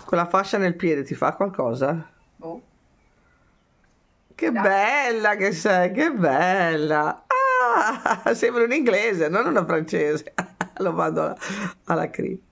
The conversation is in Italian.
Quella fascia nel piede ti fa qualcosa? Oh, Che dai. bella che sei, che bella! Ah, sembra un inglese, non una francese. Lo mando alla cri.